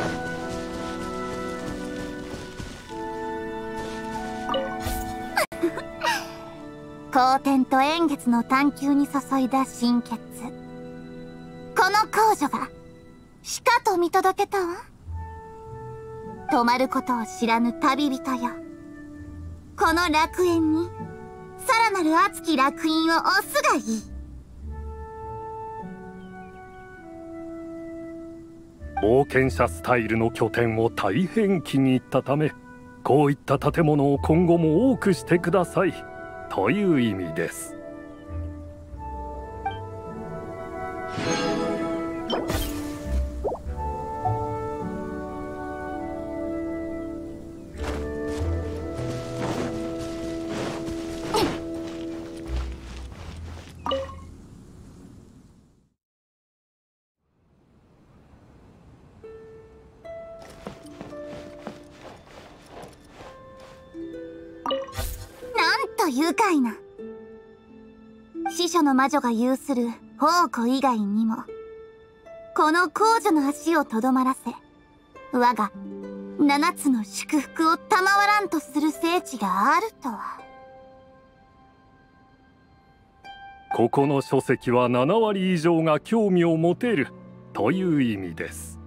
光天と円月の探求に注いだ心血、この公女がしかと見届けたわ。止まることを知らぬ旅人よ、この楽園にさらなる熱き烙印を押すがいい。 冒険者スタイルの拠点を大変気に入ったため、こういった建物を今後も多くしてくださいという意味です。 なんと愉快な。死者の魔女が有する宝庫以外にも、この公女の足をとどまらせ、我が7つの祝福を賜らんとする聖地があるとは。 ここの書籍は7割以上が興味を持てるという意味です。